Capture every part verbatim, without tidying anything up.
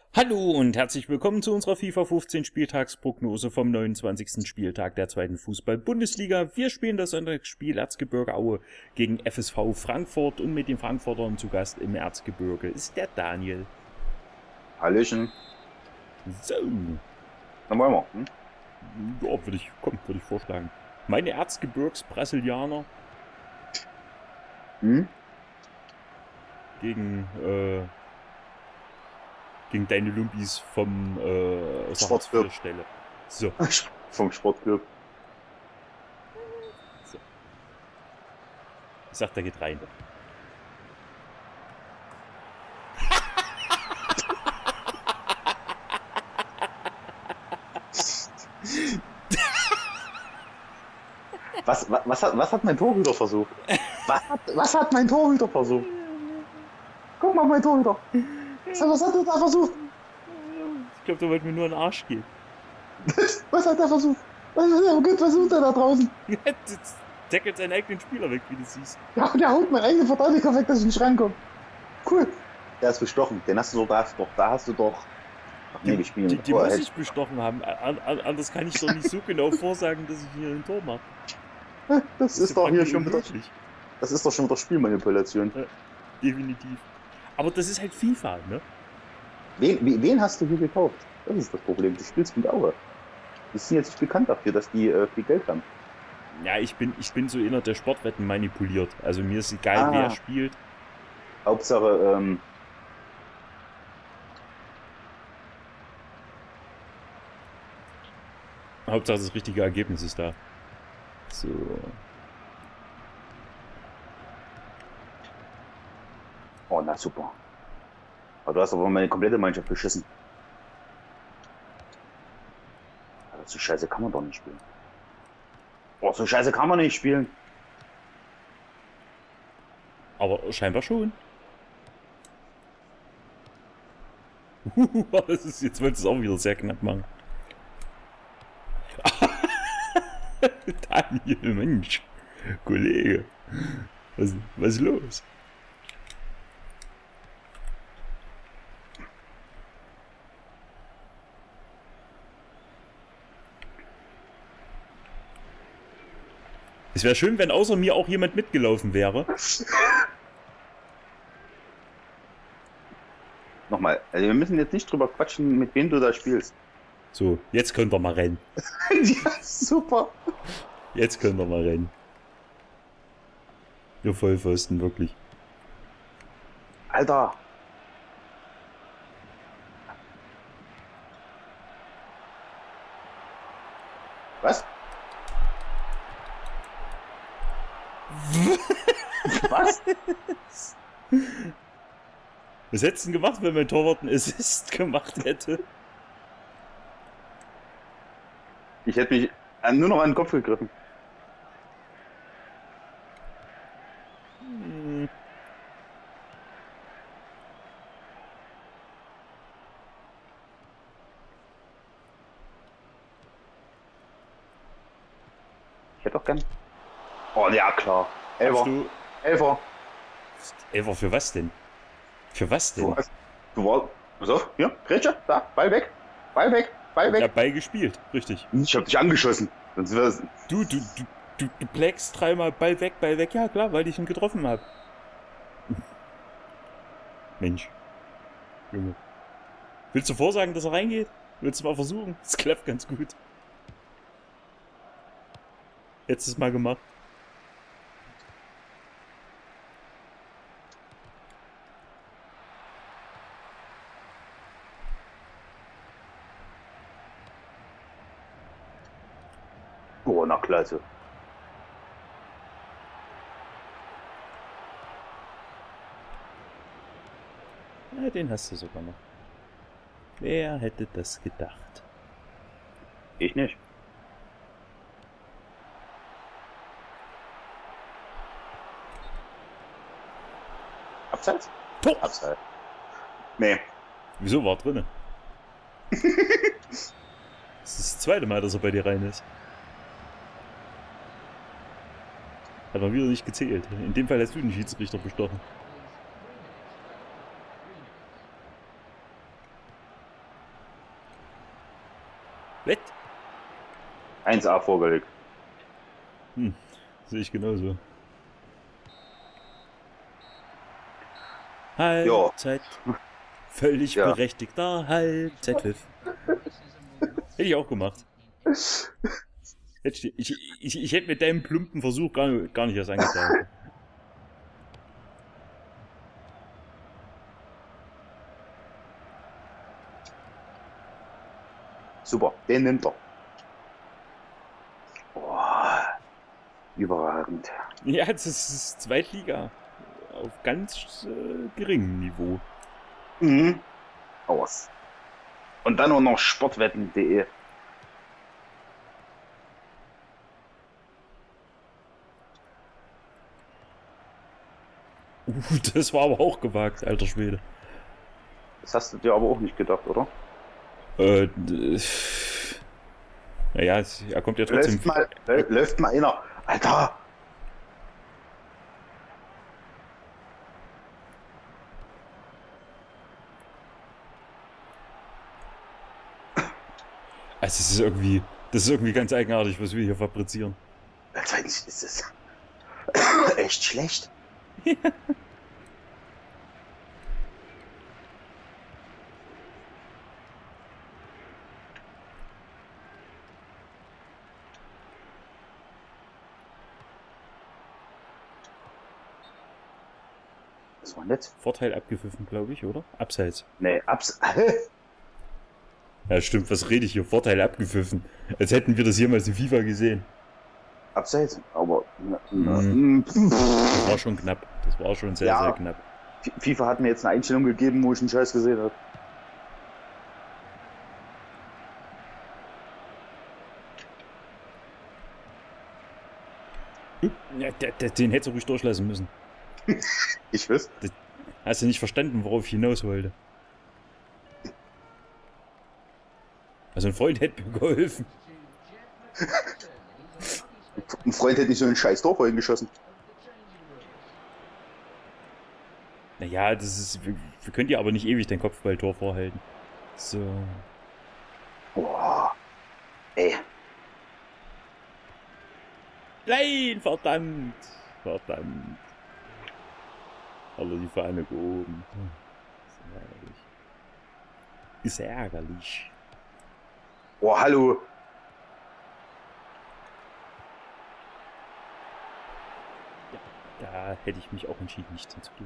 Hallo und herzlich willkommen zu unserer FIFA fünfzehn Spieltagsprognose vom neunundzwanzigsten Spieltag der zweiten Fußball-Bundesliga. Wir spielen das Sonntagsspiel Erzgebirge Aue gegen F S V Frankfurt und mit den Frankfurtern zu Gast im Erzgebirge ist der Daniel. Hallöchen. So. Dann wollen wir. Hm? Ja, würde ich, komm, würde ich vorschlagen. Meine Erzgebirgs-Brasilianer Hm? gegen, äh, gegen deine Lumpis vom äh, Sportclub. Stelle. So. Vom Sportclub. So. Ich sag, der geht rein. Was, was, was, hat, was hat mein Torhüter versucht? Was hat, was hat mein Torhüter versucht? Guck mal, mein Torhüter. Was hat er da versucht? Ich glaube, der wollte mir nur in den Arsch gehen. Was hat er versucht? Was, was versucht er da draußen? Jetzt deckelt seinen eigenen Spieler weg, wie du siehst. Ja, der haut meinen eigenen Verteidiger weg, dass ich nicht reinkomme. Cool. Der ist bestochen. Den hast du doch, doch da hast du doch. Ach, nee, Die, gespielt. die, die oh, muss hätte... ich bestochen haben. An, an, anders kann ich doch nicht so genau vorsagen, dass ich hier ein Tor mache. Das, das ist, ist doch hier schon wieder. Unmöglich. Das ist doch schon wieder Spielmanipulation. Ja, definitiv. Aber das ist halt FIFA, ne? Wen, wen hast du hier gekauft? Das ist das Problem. Du spielst mit Aue. Die sind jetzt nicht bekannt dafür, dass die äh, viel Geld haben. Ja, ich bin, ich bin so inner der Sportwetten manipuliert. Also mir ist egal, Ah. wer spielt. Hauptsache, ähm, Hauptsache das richtige Ergebnis ist da. So. oh, na super. Aber du hast aber meine komplette Mannschaft beschissen. Aber so scheiße kann man doch nicht spielen. Oh, so scheiße kann man nicht spielen. Aber scheinbar schon. Das ist, jetzt wolltest du es auch wieder sehr knapp machen. Daniel, Mensch, Kollege, was, was ist los? Es wäre schön, wenn außer mir auch jemand mitgelaufen wäre. Nochmal, also wir müssen jetzt nicht drüber quatschen, mit wem du da spielst. So, jetzt könnt ihr mal rennen. Ja, super. Jetzt könnt ihr mal rennen. Ihr Vollpfosten, wirklich. Alter. Was? Was? Was hättest du denn gemacht, wenn mein Torwart einen Assist gemacht hätte? Ich hätte mich nur noch an den Kopf gegriffen. Hm. Ich hätte auch gern. Oh, ja, klar. Elfer. Du, Elfer. Elfer, für was denn? Für was denn? Du hast. Du warst. So, hier, Grätsche, da, Ball weg. Ball weg, Ball weg. Ich hab Ball gespielt, richtig. Ich hab dich angeschossen. Sonst wär's. Du, du, du, du, du plägst dreimal Ball weg, Ball weg. Ja, klar, weil ich ihn getroffen habe. Mensch. Junge. Willst du vorsagen, dass er reingeht? Willst du mal versuchen? Das klappt ganz gut. Jetzt ist es mal gemacht. Oh, na klasse. Ja, den hast du sogar noch. Wer hätte das gedacht? Ich nicht. Abseits? Tor! Abseits. Nee. Wieso war er drinne? Das ist das zweite Mal, dass er bei dir rein ist. Hat man wieder nicht gezählt. In dem Fall hast du den Schiedsrichter bestochen. Wett. eins a vorgelegt. Hm, sehe ich genauso. Halbzeit. Völlig Ja. berechtigter Halbzeitpfiff. Hätte ich auch gemacht. Hätte ich, ich, ich, ich hätte mit deinem plumpen Versuch gar, gar nicht erst angetan. Super, den nimmt er. Boah, überragend. Ja, das ist Zweitliga. Auf ganz äh, geringem Niveau. Mhm. Aus. Und dann auch noch sportwetten punkt de. Uh, das war aber auch gewagt, alter Schwede. Das hast du dir aber auch nicht gedacht, oder? Äh, naja, es- er kommt ja trotzdem. Läuft mal, lä- läuft mal einer. Alter! Also es ist irgendwie, das ist irgendwie ganz eigenartig, was wir hier fabrizieren. Zweitens ist es echt schlecht. Das war nett. Vorteil abgepfiffen, glaube ich, oder? Abseits. Nee, abs. Ja, stimmt, was rede ich hier? Vorteil abgepfiffen. Als hätten wir das jemals in FIFA gesehen. Abseits, aber. Mhm. Mhm. Das war schon knapp. Das war schon sehr, Ja. sehr knapp. FIFA hat mir jetzt eine Einstellung gegeben, wo ich einen Scheiß gesehen habe. Ja, der, der, den hättest du ruhig durchlassen müssen. Ich weiß. Hast du nicht verstanden, worauf ich hinaus wollte? Also ein Freund hätte mir geholfen. Ein Freund hätte nicht so einen scheiß Tor vorhin geschossen. Naja, das ist. Wir, wir können dir aber nicht ewig dein Kopfballtor vorhalten. So. Boah. Ey. Nein, verdammt! Verdammt. Hat er die Fahne gehoben. Ist ärgerlich. Ist ärgerlich. Boah, hallo. Da hätte ich mich auch entschieden, nicht hinzugehen.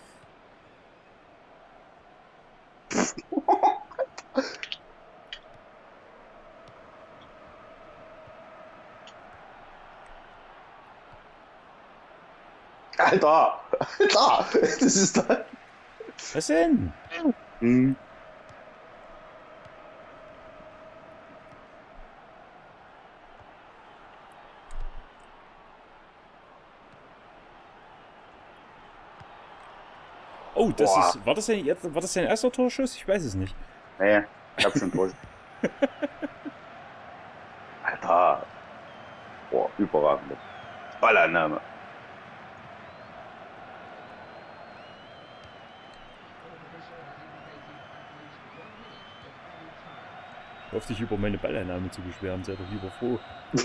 Alter. Alter. Das ist da. Was denn? Hm. Oh, das Boah. ist. War das, dein, jetzt- war das dein erster Torschuss? Ich weiß es nicht. Nee, ich hab schon durch. Alter. Boah, überragend. Ballannahme. Auf dich über meine Ballannahme zu beschweren, sei doch lieber froh.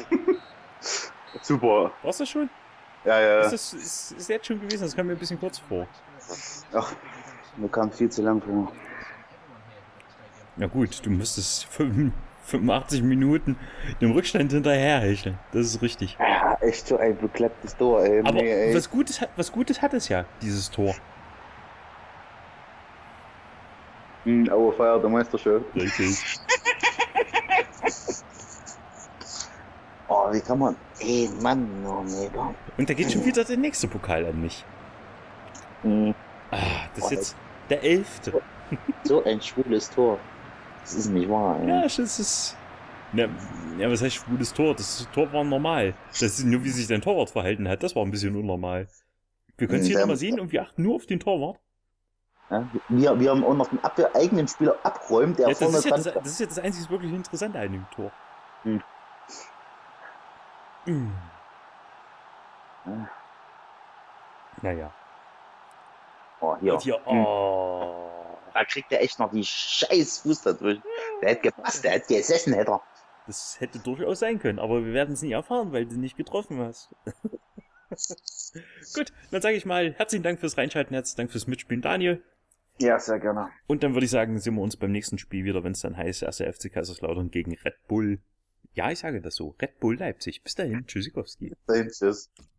Super. War's das schon? Ja, ja. Ist das ist, ist jetzt schon gewesen? Das kam mir ein bisschen kurz vor. Ach, mir kam viel zu lang vor. Na gut, du müsstest fünf- fünfundachtzig Minuten dem Rückstand hinterherhecheln. Das ist richtig. Ja, echt so ein beklepptes Tor, ey. Aber Nee, ey. was Gutes, hat, was Gutes hat es ja, dieses Tor. Hm, Aue feiert der Meisterschaft. Richtig. Oh, wie kann man. Ey, Mann, oh, mega. Und da geht schon wieder der nächste Pokal an mich. Hm, Ah, das ist jetzt der elfte. so ein schwules Tor. Das ist nicht wahr, ey. Ja, das ist... Ja, ja, was heißt schwules Tor? Das Tor war normal. Das ist nur, wie sich dein Torwart verhalten hat. Das war ein bisschen unnormal. Wir können es hier Der- nochmal sehen und wir achten nur auf den Torwart. Ja, wir, wir haben auch noch einen Abwehr eigenen Spieler abräumt, der Ja, das, vorne ist ja dran. das, das ist ja das einzig wirklich Interessante an dem Tor. Hm. Mm. Ja. Naja. Oh, hier. Und hier, Hm. oh. Da kriegt er echt noch die scheiß Fuß da durch. Der hätte gepasst, der hätte gesessen, hätte er. Das hätte durchaus sein können, aber wir werden es nie erfahren, weil du nicht getroffen hast. Gut, dann sage ich mal herzlichen Dank fürs Reinschalten, herzlichen Dank fürs Mitspielen, Daniel. Ja, sehr gerne. Und dann würde ich sagen, sehen wir uns beim nächsten Spiel wieder, wenn es dann heißt, erster F C Kaiserslautern gegen Red Bull. Ja, ich sage das so. Red Bull Leipzig. Bis dahin, Tschüssikowski. Bis dahin, tschüss.